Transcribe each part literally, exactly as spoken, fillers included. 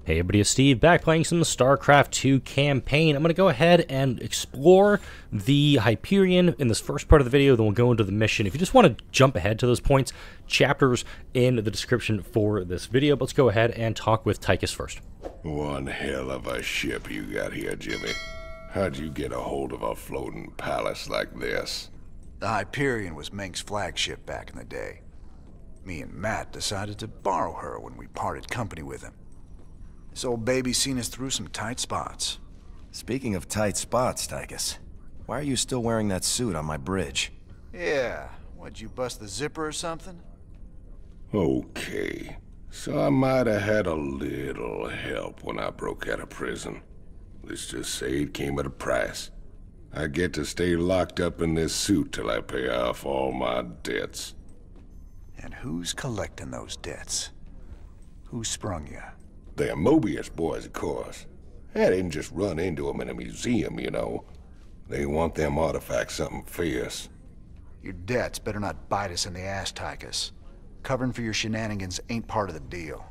Hey everybody, it's Steve, back playing some Starcraft two campaign. I'm going to go ahead and explore the Hyperion in this first part of the video, then we'll go into the mission. If you just want to jump ahead to those points, chapters in the description for this video. But let's go ahead and talk with Tychus first. One hell of a ship you got here, Jimmy. How'd you get a hold of a floating palace like this? The Hyperion was Meng's flagship back in the day. Me and Matt decided to borrow her when we parted company with him. This old baby's seen us through some tight spots. Speaking of tight spots, Tychus, why are you still wearing that suit on my bridge? Yeah, what'd you bust the zipper or something? Okay, so I might have had a little help when I broke out of prison. Let's just say it came at a price. I get to stay locked up in this suit till I pay off all my debts. And who's collecting those debts? Who sprung you? They're Mobius boys, of course. I didn't just run into them in a museum, you know. They want them artifacts something fierce. Your debts better not bite us in the ass, Tychus. Covering for your shenanigans ain't part of the deal.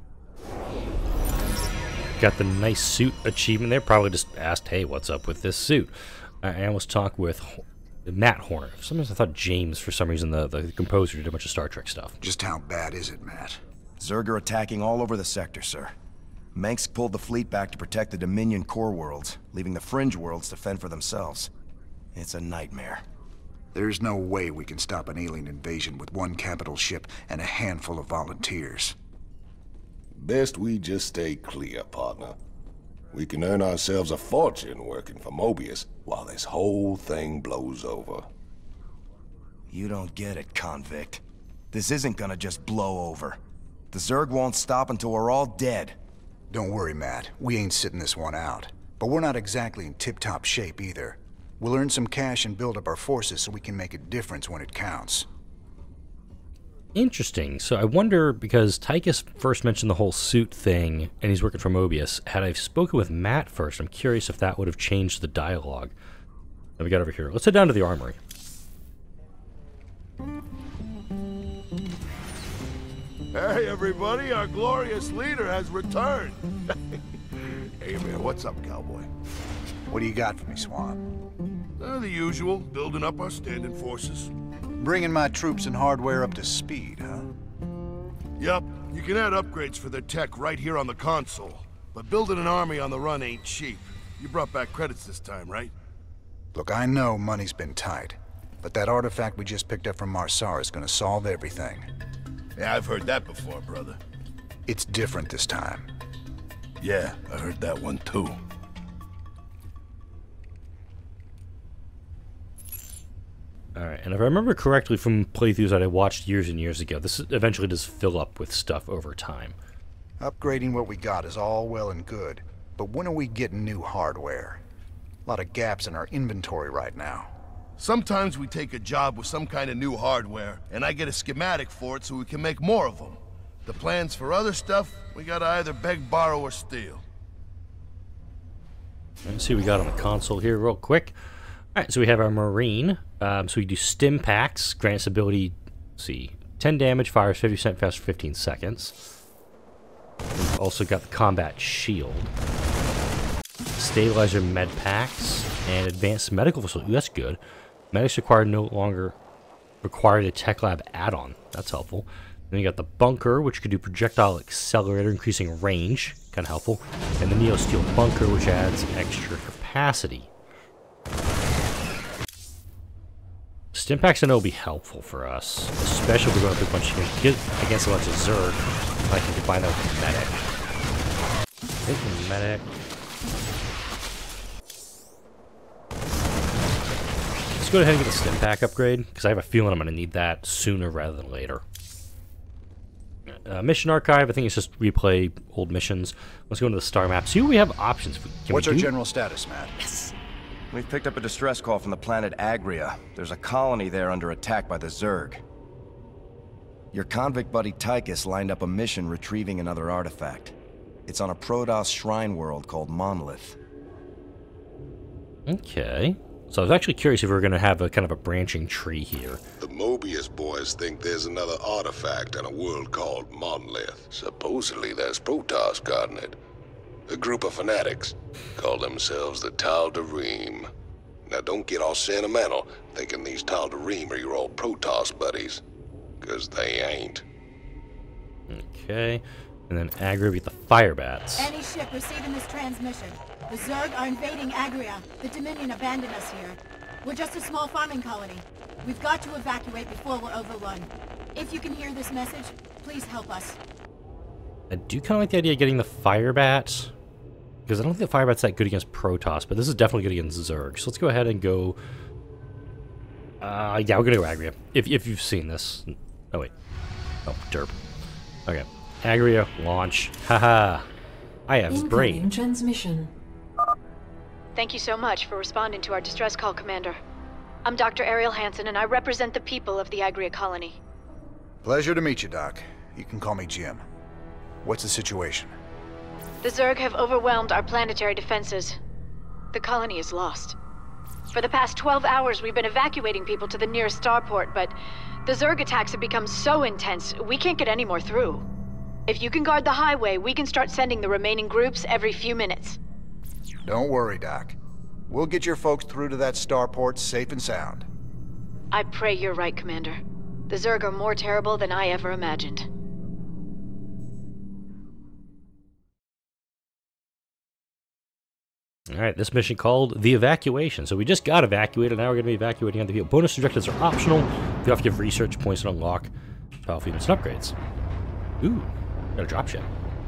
Got the nice suit achievement there. Probably just asked, hey, what's up with this suit? Uh, and let's talk with Matt Horner. Sometimes I thought James, for some reason, the, the composer, did a bunch of Star Trek stuff. Just how bad is it, Matt? Zerg are attacking all over the sector, sir. Mengsk pulled the fleet back to protect the Dominion core worlds, leaving the fringe worlds to fend for themselves. It's a nightmare. There's no way we can stop an alien invasion with one capital ship and a handful of volunteers. Best we just stay clear, partner. We can earn ourselves a fortune working for Mobius while this whole thing blows over. You don't get it, convict. This isn't gonna just blow over. The Zerg won't stop until we're all dead. Don't worry, Matt. We ain't sitting this one out. But we're not exactly in tip-top shape either. We'll earn some cash and build up our forces so we can make a difference when it counts. Interesting. So I wonder, because Tychus first mentioned the whole suit thing, and he's working for Mobius, had I spoken with Matt first, I'm curious if that would have changed the dialogue that we got over here. Let's head down to the armory. Hey everybody, our glorious leader has returned. Hey man, what's up, cowboy? What do you got for me, Swan? Uh, the usual, building up our standing forces. Bringing my troops and hardware up to speed, huh? Yup, you can add upgrades for their tech right here on the console. But building an army on the run ain't cheap. You brought back credits this time, right? Look, I know money's been tight, but that artifact we just picked up from Marsar is gonna solve everything. Yeah, I've heard that before, brother. It's different this time. Yeah, I heard that one too. Alright, and if I remember correctly from playthroughs that I watched years and years ago, this eventually does fill up with stuff over time. Upgrading what we got is all well and good, but when are we getting new hardware? A lot of gaps in our inventory right now. Sometimes we take a job with some kind of new hardware, and I get a schematic for it so we can make more of them. The plans for other stuff, we gotta either beg, borrow, or steal. Let's see what we got on the console here real quick. Alright, so we have our Marine. Um, so we do stim packs, grants ability, let's see, ten damage, fires fifty percent faster for fifteen seconds. We've also got the combat shield. Stabilizer med packs, and advanced medical facility. Ooh, that's good. Medics required no longer required a tech lab add-on. That's helpful. Then you got the bunker, which could do projectile accelerator, increasing range. Kind of helpful. And the Neo Steel bunker, which adds extra capacity. Stim packs I know will be helpful for us, especially if we're going up a bunch of get against a bunch of Zerg. I can combine that with the medic. Take the medic. Let's go ahead and get the stim pack upgrade, because I have a feeling I'm going to need that sooner rather than later. Uh, mission archive, I think it's just replay old missions. Let's go into the star map. See what we have options. Can What's we our do? general status, Matt? Yes. We've picked up a distress call from the planet Agria. There's a colony there under attack by the Zerg. Your convict buddy Tychus lined up a mission retrieving another artifact. It's on a Protoss shrine world called Monolith. Okay. So I was actually curious if we were going to have a kind of a branching tree here. The Mobius boys think there's another artifact on a world called Monolith. Supposedly there's Protoss guarding it. A group of fanatics call themselves the Tal'Darim. Now don't get all sentimental thinking these Tal'Darim are your old Protoss buddies, because they ain't. Okay, and then Agria beat the fire bats. Any ship receiving this transmission. The Zerg are invading Agria. The Dominion abandoned us here. We're just a small farming colony. We've got to evacuate before we're overrun. If you can hear this message, please help us. I do kind of like the idea of getting the fire bats, because I don't think the fire bat's that good against Protoss, but this is definitely good against Zerg. So let's go ahead and go... Uh, yeah, we're gonna go Agria. If, if you've seen this. Oh, wait. Oh, derp. Okay. Agria, launch. Haha. I have his brain. Transmission. Thank you so much for responding to our distress call, Commander. I'm Doctor Ariel Hansen, and I represent the people of the Agria colony. Pleasure to meet you, Doc. You can call me Jim. What's the situation? The Zerg have overwhelmed our planetary defenses. The colony is lost. For the past twelve hours, we've been evacuating people to the nearest starport, but the Zerg attacks have become so intense, we can't get any more through. If you can guard the highway, we can start sending the remaining groups every few minutes. Don't worry, Doc. We'll get your folks through to that starport safe and sound. I pray you're right, Commander. The Zerg are more terrible than I ever imagined. Alright, this mission called the Evacuation. So we just got evacuated, now we're going to be evacuating other people. Bonus objectives are optional. You have to give research points to unlock powerful units and upgrades. Ooh, got a dropship.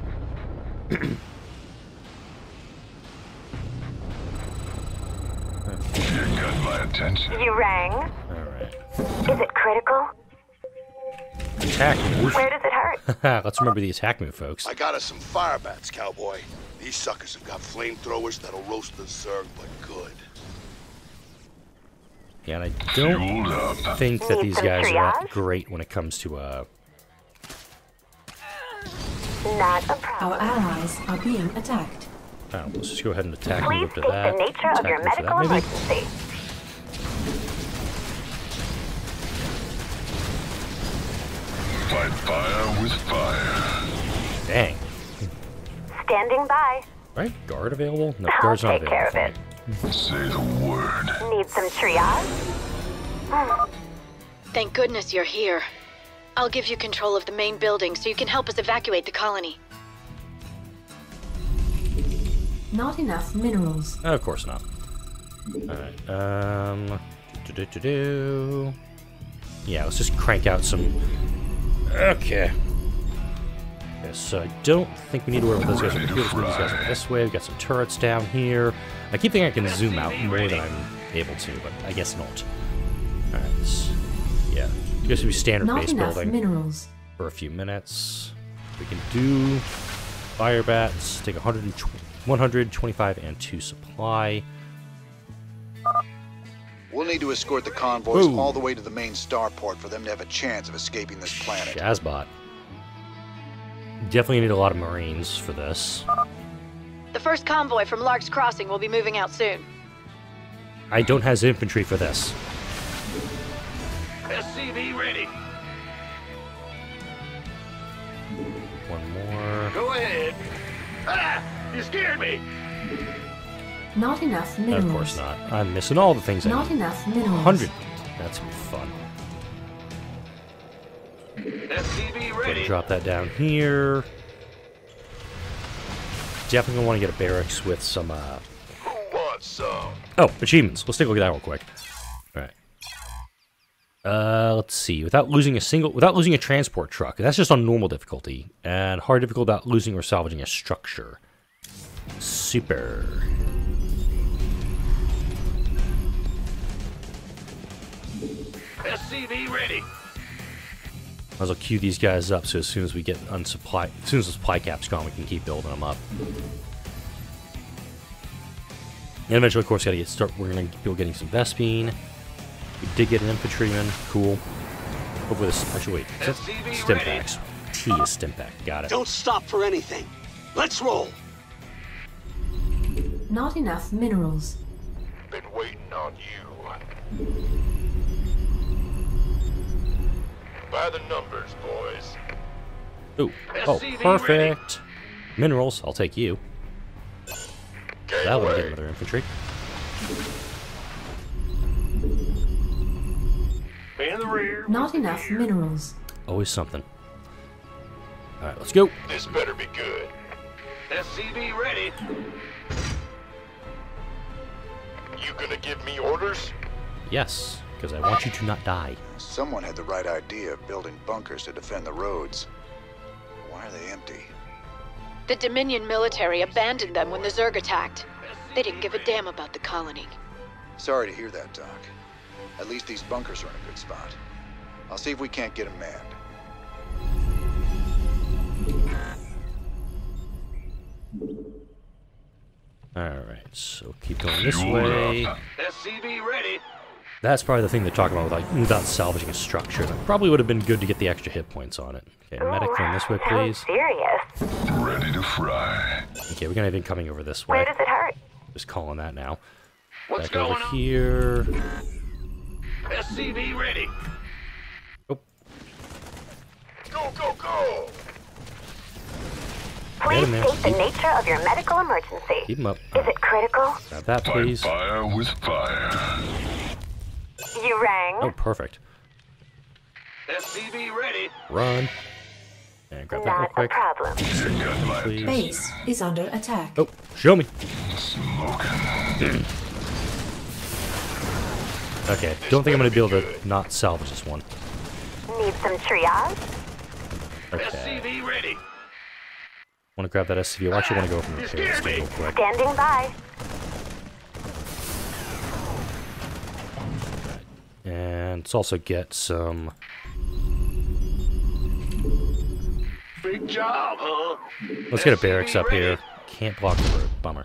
You got my attention. You rang? Alright. Is it critical? Attack move. Where does it hurt? Let's remember the attack move, folks. I got us some fire bats, cowboy. These suckers have got flamethrowers that'll roast the Zerg, but good. Yeah, and I don't think that Need these some guys are that triage? great when it comes to, uh... Not a problem. Our allies are being attacked. Oh, let's just go ahead and attack and Please move up to state that. the nature of Attack your move for medical that, maybe? emergency. Fight fire with fire. Dang. Standing by. Right? Guard available? No, I'll guard's not take care of available. it. Say the word. Need some triage? Thank goodness you're here. I'll give you control of the main building so you can help us evacuate the colony. Not enough minerals. Oh, of course not. Alright, um... Do, do, do, do. Yeah, let's just crank out some... Okay. Okay, so I don't think we need to worry about those guys over here. Let's move these guys over this way. We've got some turrets down here. I keep thinking I can zoom out more than I'm able to, but I guess not. Alright, yeah. I guess we standard Not base enough building minerals. for a few minutes. We can do fire bats, take one hundred, one hundred twenty-five and two supply. We'll need to escort the convoys Ooh. all the way to the main starport for them to have a chance of escaping this planet. Shazbot. Definitely need a lot of Marines for this. The first convoy from Lark's Crossing will be moving out soon. I don't have infantry for this. S C V ready. One more. Go ahead. Ah! You scared me. Not enough minerals. Of course not. I'm missing all the things I Not need. enough minerals. one hundred. That's gonna be fun. S C V Go ready. drop that down here. Definitely gonna want to get a barracks with some, uh... Who wants some? Oh, achievements. Let's take a look at that real quick. Alright. Uh, let's see. Without losing a single... Without losing a transport truck. That's just on normal difficulty. And hard difficulty without losing or salvaging a structure. Super. S C V ready. Might as well queue these guys up so as soon as we get unsupply, as soon as the supply cap's gone, we can keep building them up. And eventually, of course, gotta get start. We're gonna be getting some Vespine. We did get an infantryman. Cool. Hopefully, this actually wait. Is that stim packs? T is stim pack. Got it. Don't stop for anything. Let's roll. Not enough minerals. Been waiting on you. By the numbers, boys. Ooh. Oh, perfect. Minerals, I'll take you. That would get another infantry. In the rear. Not enough minerals. Always something. Alright, let's go. This better be good. S C V ready. You gonna give me orders? Yes, because I want you to not die. Someone had the right idea of building bunkers to defend the roads. Why are they empty? The Dominion military abandoned them when the Zerg attacked. They didn't give a damn about the colony. Sorry to hear that, Doc. At least these bunkers are in a good spot. I'll see if we can't get them manned. Alright, so keep going this way. S C V ready. That's probably the thing they're talking about, like, without salvaging a structure. That probably would have been good to get the extra hit points on it. Okay, medic going this way, please. Serious. Ready to fry. Okay, we're gonna have him coming over this way. Where does it hurt? Just calling that now. What's Back going over on? here. S C V ready. Oh. Go, go, go. Please Get him there. state the nature of your medical emergency. Keep him up. Is it critical? Grab that, Fight please. fire with fire. You rang. Oh, perfect. S C V ready. Run. And grab that real Not a quick. problem. You got my Please. Base is under attack. Oh, show me. smoking. Okay, don't think I'm gonna be able to not salvage this one. Need some triage? S C Okay. V ready. Want to grab that S C V? I actually want to go from repair this real quick. Standing by. And let's also get some. Big job, huh? Let's get a barracks up here. Can't block the road. Bummer.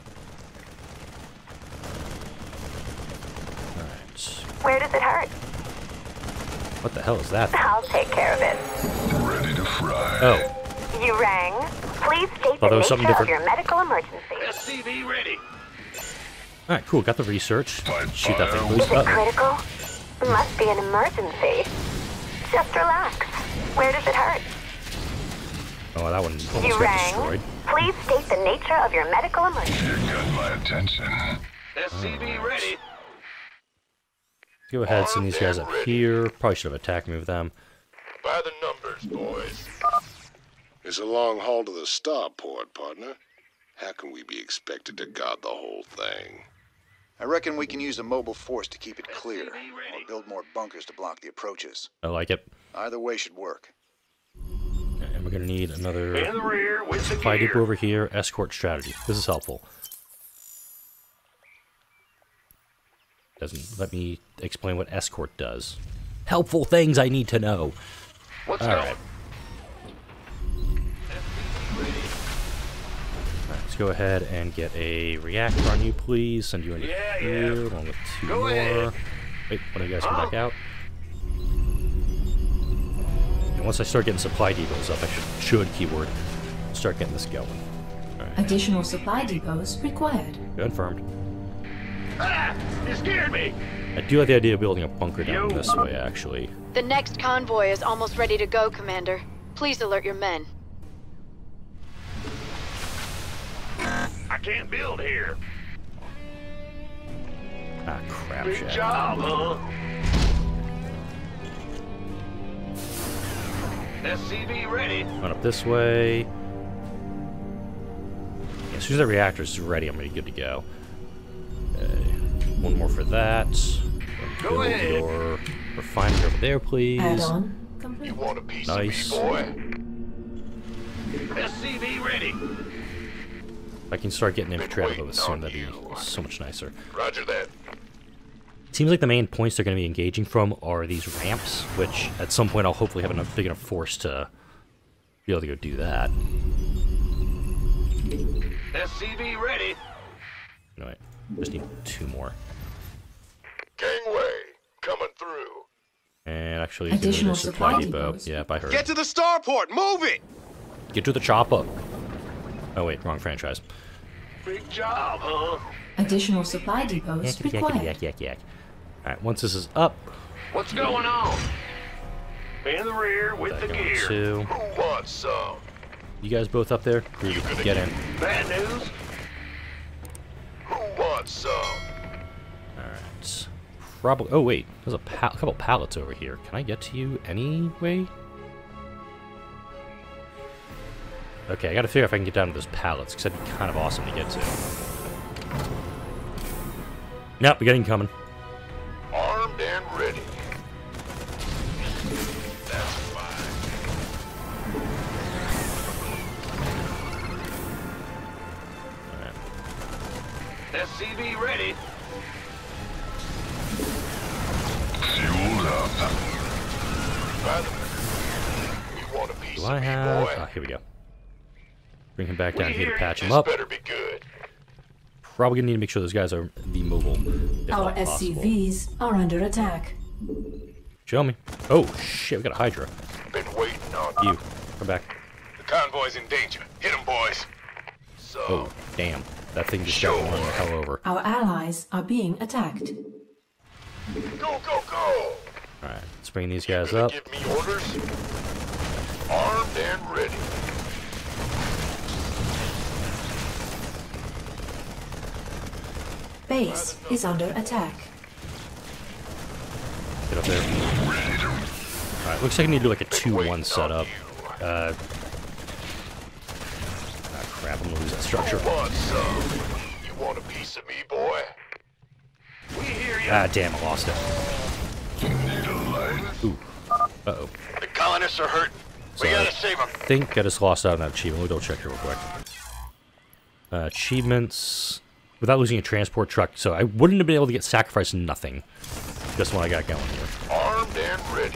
Alright. Where does it hurt? What the hell is that? I'll take care of it. Ready to fry. Oh, You rang. Please state Thought the there was something nature of different. your medical emergency. S C V ready. alright, cool. Got the research. Fight Shoot that thing, fire please. Is it Uh-oh. critical? Must be an emergency. Just relax. Where does it hurt? Oh, that one almost You got rang. destroyed. Please state the nature of your medical emergency. You got my attention. S C V ready. Go ahead, send these guys up here. Probably should have attack moved them. By the numbers, boys. It's a long haul to the starport, partner. How can we be expected to guard the whole thing? I reckon we can use a mobile force to keep it clear, or build more bunkers to block the approaches. I like it. Either way should work. And we're gonna need another In the rear with the supply depot gear. over here. Escort strategy. This is helpful. Doesn't let me explain what escort does. Helpful things I need to know. What's All going? right. Alright, let's go ahead and get a reactor on you, please. Send you into Yeah, here, yeah. along with two Go more. ahead. Wait, when do you guys come Huh? back out? And once I start getting supply depots up, I should, should keyword, start getting this going. Alright, Additional supply depots required. confirmed. Ah! You scared me. I do like the idea of building a bunker down Yo. this way, actually. The next convoy is almost ready to go, Commander. Please alert your men. I can't build here. Ah, crap, Big shit. job, huh? S C V ready. Run up this way. Yeah, as soon as the reactor's ready, I'm gonna be good to go. Okay. One more for that. Go Build ahead. your refinery over there, please. Add-on complete. You want a piece Nice. of me, boy? S C V ready. If I can start getting infantry out of those soon, that'd be so much nicer. Roger that. Seems like the main points they're going to be engaging from are these ramps, which at some point I'll hopefully have enough big enough force to be able to go do that. S C V ready. Anyway, just need two more. Gangway coming through. And actually, you can Additional do the supply supply depot. depots. Yeah, by her. Get to the starport! Move it! Get to the chopper. Oh wait, wrong franchise. Big job, huh? Additional supply depots Yak, yak, required. yak, yak, yak. Alright, once this is up, What's going on? In the rear with that the going gear. to... Who wants some? You guys both up there? Groovy, get in. Bad news? Who wants some? Alright. Probably... Oh, wait. There's a, pa a couple pallets over here. Can I get to you anyway? Okay, I gotta figure out if I can get down to those pallets, because that'd be kind of awesome to get to. Yep, we got incoming. Armed and ready. That's fine. S C V ready. Fueled up. By the way, you want a piece Do of I me, have... boy? Ah, here we go. Bring him back down We here to hear patch you. him This up. better be good. Probably gonna need to make sure those guys are immobile, if Our not S C possible. Vs are under attack. Show me. Oh, shit, we got a Hydra. Been waiting on You, come back. The convoy's in danger. Hit 'em, boys. So, Oh, damn. That thing just got run the hell over. Our allies are being attacked. go, go, go! Alright, let's bring these guys Gonna up. give me orders? Armed and ready. Base is under attack. Get up there. Alright, looks like I need to do like a two one setup. Uh... Ah, crap, I'm gonna lose that structure. Who wants some? You want a piece of me, boy? We hear you. Ah, damn, I lost it. Need a light. Ooh. Uh-oh. The colonists are hurting. So We gotta I save them. think I just lost out on that achievement. We'll double check here real quick. Uh, achievements... Without losing a transport truck, so I wouldn't have been able to get sacrificed nothing. Just what I got going here. Armed and ready.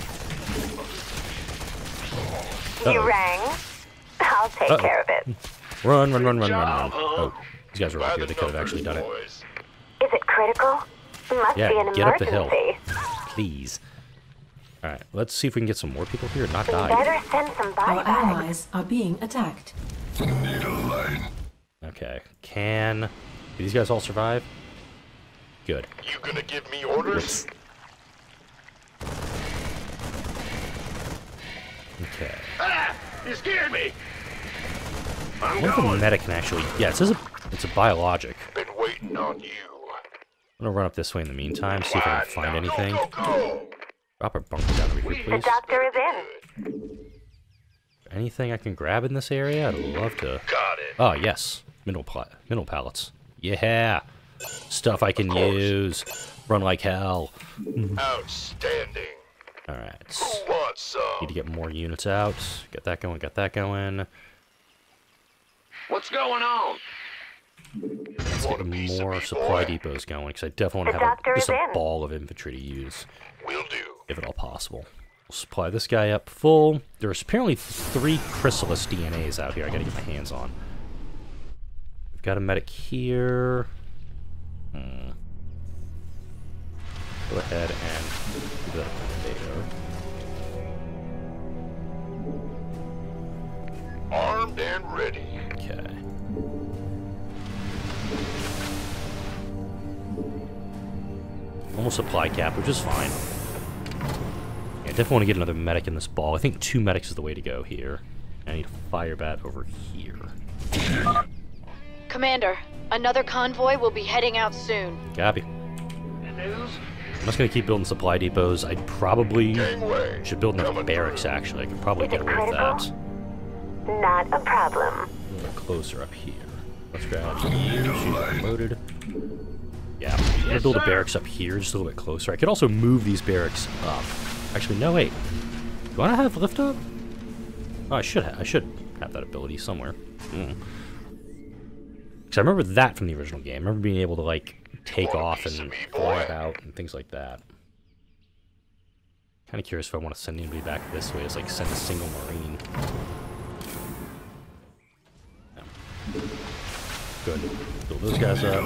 Uh-oh. You rang? I'll take Uh-oh. care of it. Run, run, run, run, run, run. Oh, these guys are up here. They could have actually done it. Boys. Is it critical? Must Yeah, be an get up the hill. emergency. Please. Alright, let's see if we can get some more people here and not We die. better send some body Our bags. allies are being attacked. Need a light. Okay, can... Do these guys all survive? Good. You gonna give me orders? Okay. Ah! You scared me. I I'm wonder if a going. medic can actually... Yeah, it says a, it's a biologic. Been waiting on you. I'm gonna run up this way in the meantime, see if I can find anything. Go, go, go. Drop our bunker down over here, The please. doctor is in. Anything I can grab in this area? I'd love to. Got it. Oh, yes. Mineral, pla mineral pallets. Yeah. Stuff I can use. Run like hell. Outstanding. Alright. Who wants some? Need to get more units out. Get that going, get that going. What's going on? Let's get more supply depots going, because I definitely want The to have doctor a, just is a in. ball of infantry to use, Will do. if at all possible. We'll supply this guy up full. There's apparently three chrysalis D N As out here I gotta get my hands on. We've got a medic here. Hmm. Go ahead and do that there. Armed and ready. Okay. Almost supply cap, which is fine. Yeah, I definitely want to get another medic in this ball. I think two medics is the way to go here. I need a fire bat over here. Commander, another convoy will be heading out soon. Copy. News? I'm just gonna keep building supply depots. I probably Gangway. should build another Coming barracks, through. actually. I could probably Is get it away with that. critical? Not a problem. A little closer up here. Let's grab you. Shoot loaded. Yeah, I'm gonna build a barracks up here, just a little bit closer. I could also move these barracks up. Actually, no, wait. Do I have lift up? Oh, I should have. I should have that ability somewhere. Mm. Because I remember that from the original game. I remember being able to, like, take off and fly about and things like that. Kind of curious if I want to send anybody back this way. It's like send a single Marine. Yeah. Good. Build those guys up.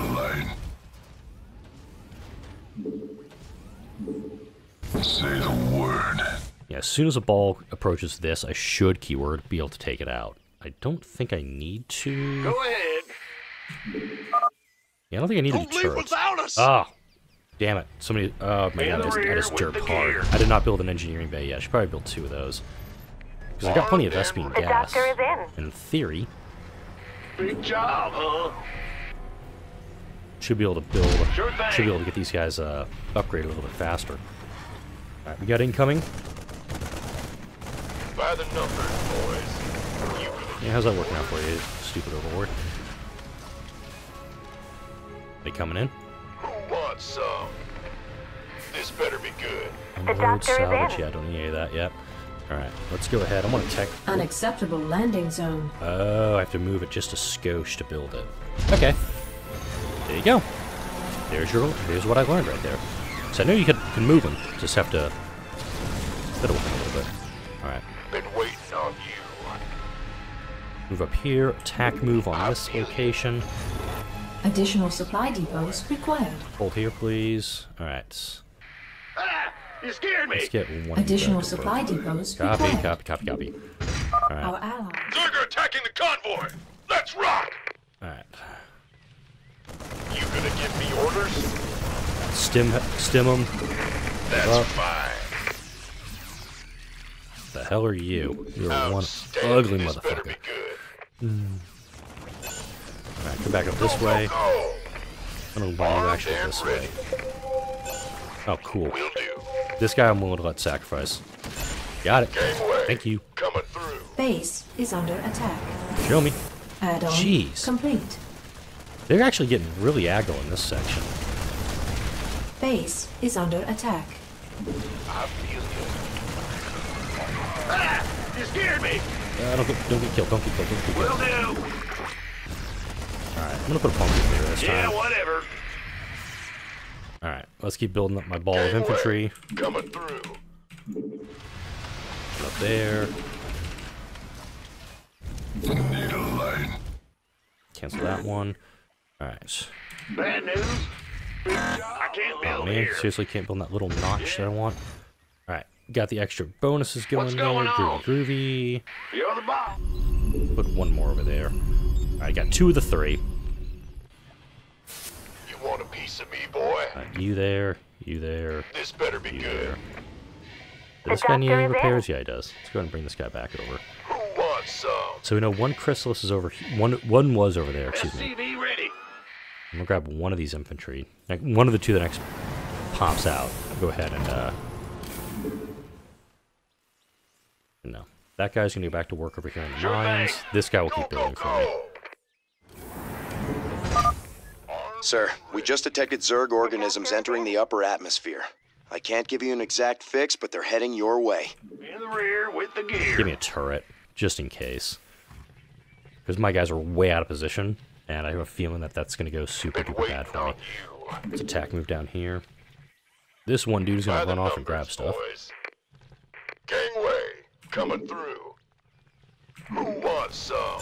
Say the word. Yeah, as soon as a ball approaches this, I should, keyword, be able to take it out. I don't think I need to. Go ahead. Yeah, I don't think I need any turrets. Oh, damn it. Somebody, oh my god, I just, I just derped hard. I did not build an engineering bay yet. I should probably build two of those. Because I got plenty of Vespine The gas. doctor is in. In theory, Big job, huh? should be able to build, Sure thing. should be able to get these guys uh, upgraded a little bit faster. Alright, we got incoming. By the numbers, boys. You Yeah, how's that working out for you, stupid overlord? They coming in? who wants some? This better be good. Unload, doctor is salvage, in. yeah, I don't need any of that yet. Alright, let's go ahead. I want to tech. Unacceptable landing zone. Oh, I have to move it just a skosh to build it. Okay. There you go. There's your. There's what I learned right there. So I know you can, can move them. Just have to fiddle with them a little bit. Alright. Been waiting on you. Move up here. Attack move on this location. Additional supply depots required. Hold here, please. Alright. Ah, you scared me. Let's get one. Additional back over. supply depots Copy, required. copy, copy, copy. Alright. Our allies. Zerg are attacking the convoy. Let's rock. Alright. You gonna give me orders? Stim, stim them. That's Uh, fine. The hell are you? You're one Outstanding. ugly This better be motherfucker. good. Alright, come back up this way. Go. I'm gonna run you actually Armed this and way. Oh, cool. Will do. This guy I'm willing to let sacrifice. Got it. Gangway. Thank you. Coming through. Base is under attack. Show me. Add-on Jeez. complete. They're actually getting really aggro in this section. Base is under attack. I feel Ah, you scared me. Uh, don't, get, don't get killed. Don't get killed. Don't get Will killed. do. Alright, I'm gonna put a bunker here this Yeah, time. whatever. Alright, let's keep building up my ball of infantry. you. Coming through. Up there. Need a light. Cancel that one. Alright. Bad news. I can't Oh build man, here. seriously can't build that little notch that I want. Alright, got the extra bonuses going What's there. going on? Groovy, groovy. You're the boss. Put one more over there. Alright, got two of the three. You want a piece of me, boy? Alright, you there, you there, This better be you good. there. The Does this guy need doctor any is in. repairs? Yeah, he does. Let's go ahead and bring this guy back over. Who wants some? So we know one chrysalis is over. he- One one was over there. Excuse me. S C V ready. I'm gonna grab one of these infantry. Like one of the two that next pops out. Go ahead and uh. No, that guy's gonna go back to work over here in the Sure mines. thing. This guy will Go, keep go, building for me. go. Sir, we just detected Zerg organisms entering the upper atmosphere. I can't give you an exact fix, but they're heading your way. In the rear with the gear. Give me a turret, just in case. Because my guys are way out of position, and I have a feeling that that's gonna go super Been duper waiting bad for on me. you. Let's attack move down here. This one dude's By gonna the run off and grab numbers, stuff. boys. Gangway. Coming through. Who wants some?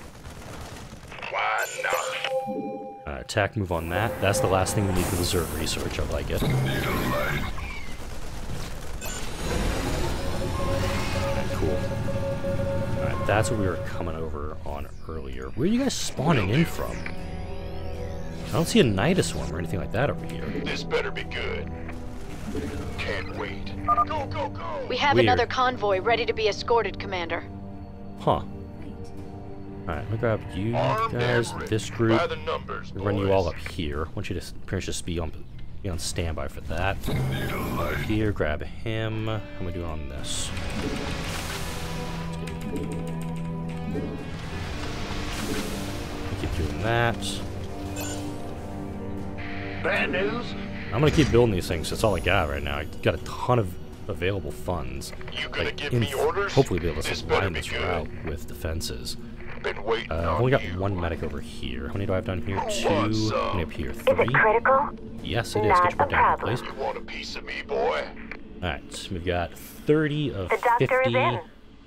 Why not? Uh, attack move on that. That's the last thing we need for the Zerg research. I like it. Need a light. Alright, cool. Alright, that's what we were coming over on earlier. Where are you guys spawning in from? I don't see a Nidus swarm or anything like that over here. This better be good. Can't wait. Go, go, go. We have Weird. another convoy ready to be escorted, Commander. Huh. Alright, let me grab you Armed guys, and ready. this group. By the numbers, We'll run you all boys. up here. I want you to s- pretty much just be on, be on standby for that. Need a light. Here, grab him. How am I doing on this? Keep doing that. Bad news. I'm gonna keep building these things. That's all I got right now. I got a ton of available funds. You gonna Like, give in- me orders? Hopefully, be able to This better line be this good. route with defenses. Been waiting Uh, I've on only got you. one medic over here. How many do I have down here? Who Two. wants How many some? up here? Is Three. it critical? Yes, it is. Not Get your butt a down, problem. please. You want a piece of me, boy? Alright, so we've got thirty of The doctor fifty. is in.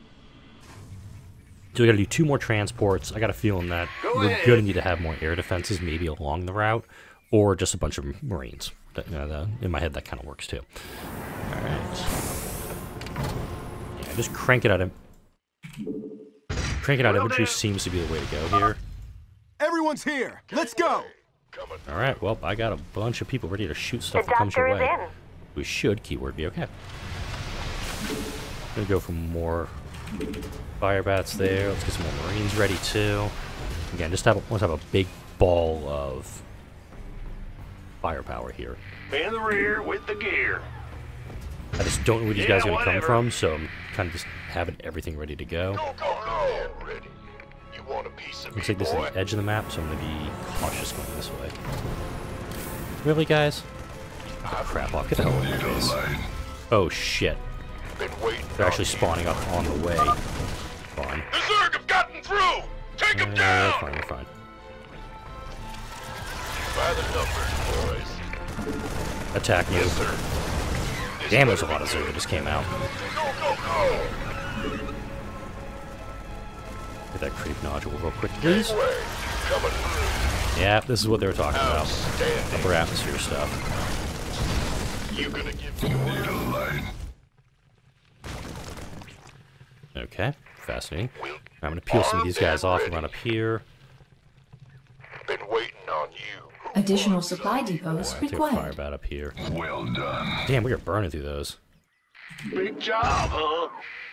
So we gotta do two more transports. I got a feeling that Go we're ahead. gonna need to have more air defenses, maybe along the route, or just a bunch of Marines. That, you know, the, in my head, that kind of works too. Alright. Yeah, just crank it out. Crank it out Will infantry do. seems to be the way to go here. Everyone's here. Let's go. Alright, well, I got a bunch of people ready to shoot stuff The that comes your doctor is way. in. We should, keyword, be okay. Gonna go for more fire bats there. Let's get some more Marines ready too. Again, just have a, let's have a big ball of firepower here. In the rear with the gear. I just don't know where these Yeah, guys are gonna whatever. come from, so I'm kind of just having everything ready to go. Go, go, go. Ready. You want a piece of Looks me, like this boy? is the edge of the map, so I'm gonna be cautious going this way. Really, guys? Oh, crap, I'll get the hell out of my face. Oh, shit. Been waiting They're on actually you. spawning up on the way. Fine. The Zerg have gotten through! Take them Uh, down! fine, we're fine. By the numbers, boys. Attack you. Yes, sir. This Damn, there's a better lot of be Zerg that just came out. Go, go, go! Get that creep nodule real quick, please. Way. Coming through. Yeah, this is what they were talking about. Outstanding. Upper atmosphere stuff. You gonna give me orders? Okay, fascinating. I'm gonna peel some of these guys off and run up here. Been waiting on you. Additional supply depots Take a fire required. bat up here. Well done. Damn, we are burning through those. Big job, huh?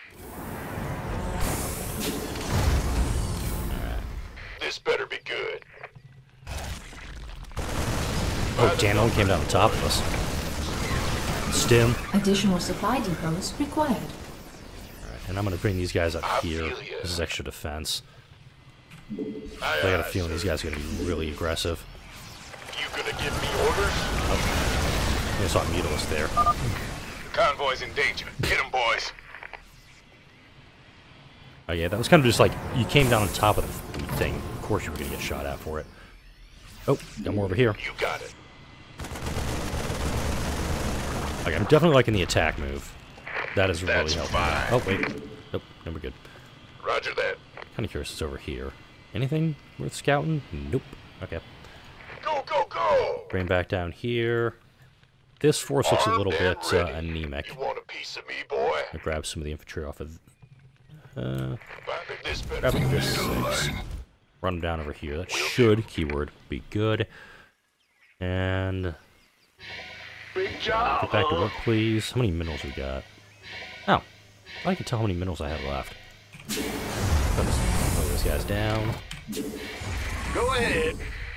This better be good. Oh, damn, no one came down on top of us. Stim. Additional supply depots required. And I'm gonna bring these guys up I here. feel ya. This is extra defense. Aye, I got a aye, feeling sir. these guys are gonna be really aggressive. You gonna give me orders? I saw a Mutalisk there. Convoy's in danger. Get him, boys. Oh yeah, that was kind of just like, you came down on top of the thing. Of course you were gonna get shot at for it. Oh, got more over here. You got it. Okay, I'm definitely liking the attack move. That is really That's helpful. fine. Oh, wait. Nope, no, we're good. Roger that. Kind of curious what's over here. Anything worth scouting? Nope. Okay. Go, go, go! Bring back down here. This force looks a little Armed bit and uh, ready. anemic. You want a piece of me, boy? I'll grab some of the infantry off of... Uh, This better grab be this good. six. Run them down over here. That should, keyword, be good. And... Big job, Get back to huh? work, please. How many minerals we got? Oh. I can tell how many minerals I have left. Put this- put those guys down. Go ahead.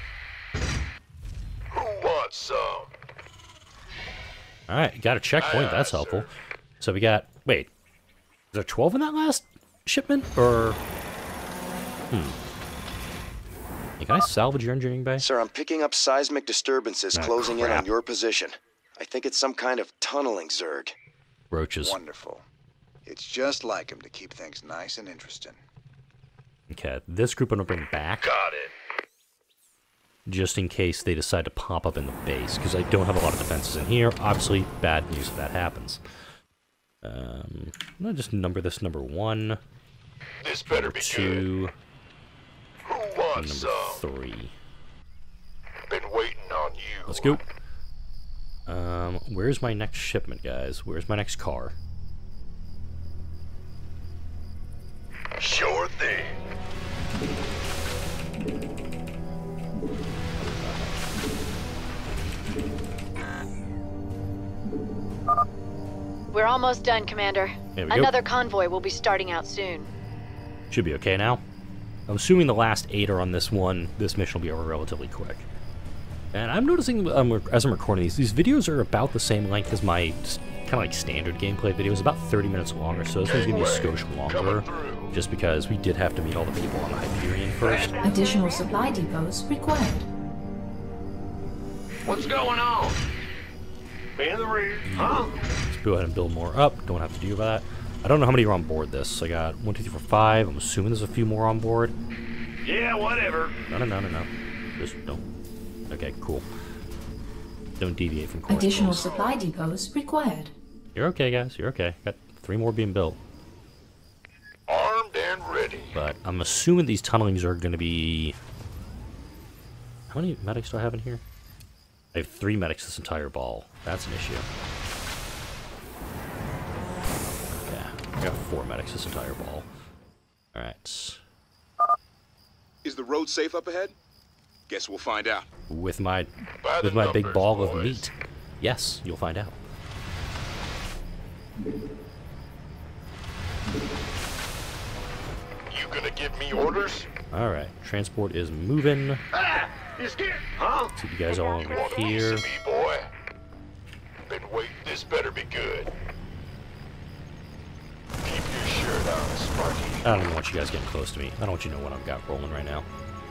Who wants some? Alright, got a checkpoint. Aye, That's aye, helpful. sir. So we got... Wait. Is there twelve in that last shipment? Or... Hmm. Hey, can I salvage your engineering bay? Sir, I'm picking up seismic disturbances Ah, closing in crap. on your position. I think it's some kind of tunneling Zerg. Roaches. Wonderful. It's just like him to keep things nice and interesting. Okay, this group I'm gonna bring back. Got it. Just in case they decide to pop up in the base, because I don't have a lot of defenses in here. Obviously, bad news if that happens. Um, I'm gonna just number this number one, This better number be good. two, Who and wants number some? three. Been waiting on you. Let's go. Um, where's my next shipment, guys? Where's my next car? Sure thing. We're almost done, Commander. There we go. Another convoy will be starting out soon. Should be okay now. I'm assuming the last eight are on this one. This mission will be over relatively quick. And I'm noticing, um, as I'm recording these, these videos are about the same length as my kind of like standard gameplay videos, about thirty minutes longer, so this one's going to be a skosh longer, just because we did have to meet all the people on the Hyperion first. Additional supply depots required. What's going on? In the rear, huh? Let's go ahead and build more up, don't have to do that. I don't know how many are on board this. I got one, two, three, four, five. I'm assuming there's a few more on board. Yeah, whatever. No, no, no, no, no. Just don't. Okay, cool. Don't deviate from course. Additional please. supply depots required. You're okay, guys. You're okay. Got three more being built. Armed and ready. But I'm assuming these tunnelings are going to be... How many medics do I have in here? I have three medics this entire ball. That's an issue. Okay, I got four medics this entire ball. Alright. Is the road safe up ahead? Guess we'll find out. With my By with the my big numbers, ball of boys. meat. Yes, you'll find out. You gonna give me orders? All right, transport is moving. Ah, you scared? Huh? See you guys all over Want a piece here. of me, boy? Been waiting. This better be good. Keep your shirt on, Sparky. I don't even want you guys getting close to me. I don't want you to know what I've got rolling right now.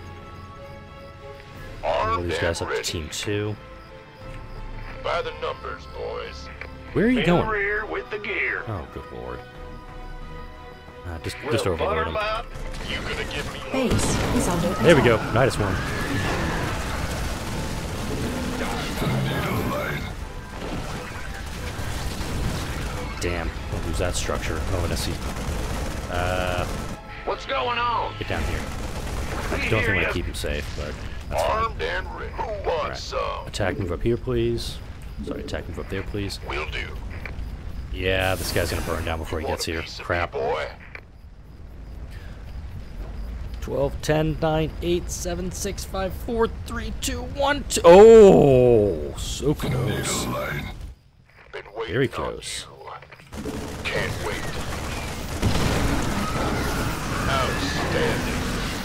Roll Armed these guys and up to ready. team two. By the numbers, boys. Where are you In going? the rear with the gear. Oh, good lord. Uh, just, We'll just overload butter them. 'em out. You gonna give me Base is under attack. There we go. Nidus one. Damn. Don't lose that structure. Oh, and I see. Uh, What's going on? get down here. We Don't hear think ya. I keep him safe, but that's fine. armed and ready? Who wants Alright. some? Attack move up here, please. Sorry, attack move up there, please. Will do. Yeah, this guy's gonna burn down before he Want gets a here. piece of me, Crap. boy. twelve, ten, nine, eight, seven, six, five, four, three, two, one, two. Oh, so close. Been waiting Very on close. you. Can't wait. Outstanding.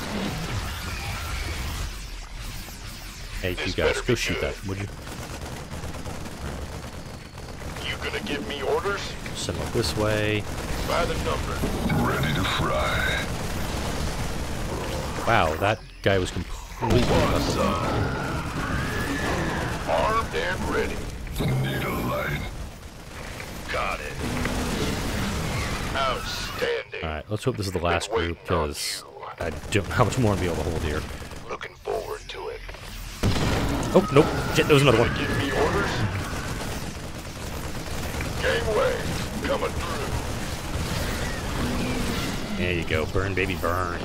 Hey, This you guys, better go be shoot good. that, would you? You gonna give me orders? Send them up this way. By the number. Ready to fry. Wow, that guy was completely What's untouchable. up? Armed and ready. Need a light. Got it. Outstanding. Alright, let's hope this is the last Been group, waiting on because you. I don't know how much more I'm going to be able to hold here. Looking forward to it. Oh, nope. Shit, there was another Gonna one. give me orders? Gangway, coming through. There you go. Burn, baby, burn.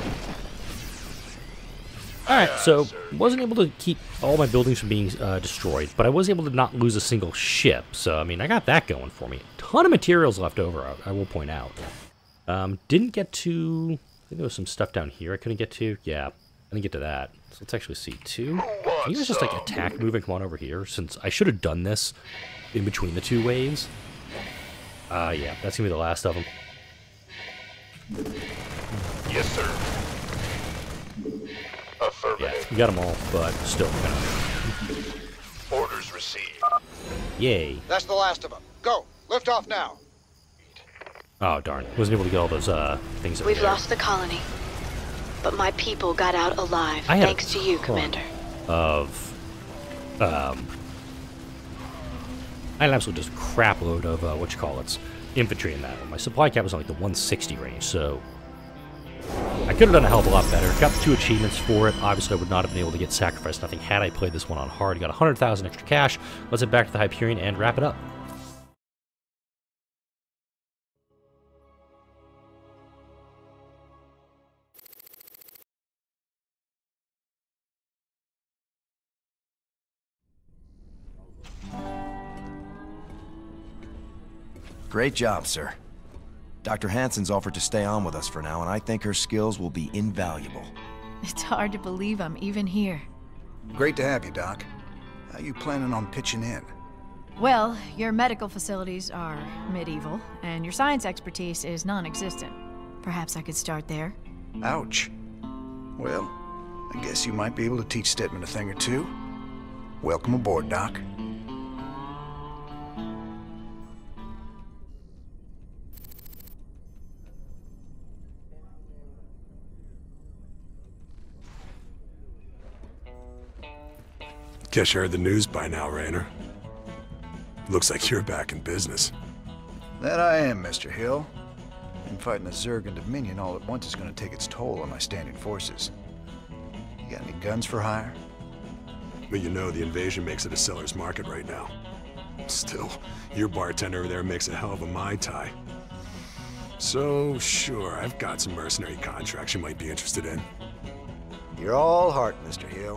Alright, so wasn't able to keep all my buildings from being uh, destroyed, but I was able to not lose a single ship. So, I mean, I got that going for me. Ton of materials left over, I, I will point out. Um, didn't get to... I think there was some stuff down here I couldn't get to. Yeah, I didn't get to that. So let's actually see. Two. Can you guys just, like, attack, move, and come on over here? Since I should have done this in between the two waves. Uh, yeah, that's going to be the last of them. Yes, sir. Yeah, Affirmative. we got them all, but still. Gonna... Orders received. Yay. That's the last of them. Go. Lift off now. Oh, darn. Wasn't able to get all those uh, things over We've there. lost the colony, but my people got out alive I had thanks a to you, ton Commander. Of, um, I had an absolute just crap load of, uh, what you call it, infantry in that one. My supply cap was on like the one sixty range, so I could have done a hell of a lot better. Got two achievements for it. Obviously, I would not have been able to get Sacrifice Nothing had I played this one on hard. Got one hundred thousand extra cash. Let's head back to the Hyperion and wrap it up. Great job, sir. Doctor Hansen's offered to stay on with us for now, and I think her skills will be invaluable. It's hard to believe I'm even here. Great to have you, Doc. How you planning on pitching in? Well, your medical facilities are medieval, and your science expertise is non-existent. Perhaps I could start there. Ouch. Well, I guess you might be able to teach Stedman a thing or two. Welcome aboard, Doc. Guess you heard the news by now, Raynor. Looks like you're back in business. That I am, Mister Hill. And fighting a Zerg and Dominion all at once is going to take its toll on my standing forces. You got any guns for hire? But you know the invasion makes it a seller's market right now. Still, your bartender over there makes a hell of a Mai Tai. So, sure, I've got some mercenary contracts you might be interested in. You're all heart, Mister Hill.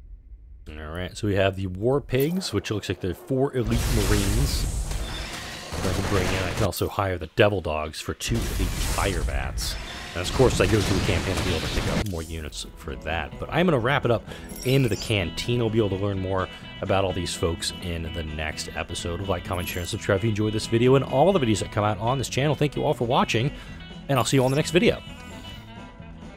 Alright, so we have the War Pigs, which looks like they're four elite Marines. I can bring in. I can also hire the Devil Dogs for two of the Fire Bats. And of course, I go through the campaign to be able to pick up more units for that. But I'm going to wrap it up into the canteen. We'll be able to learn more about all these folks in the next episode. Like, comment, share, and subscribe if you enjoyed this video and all the videos that come out on this channel. Thank you all for watching, and I'll see you on the next video.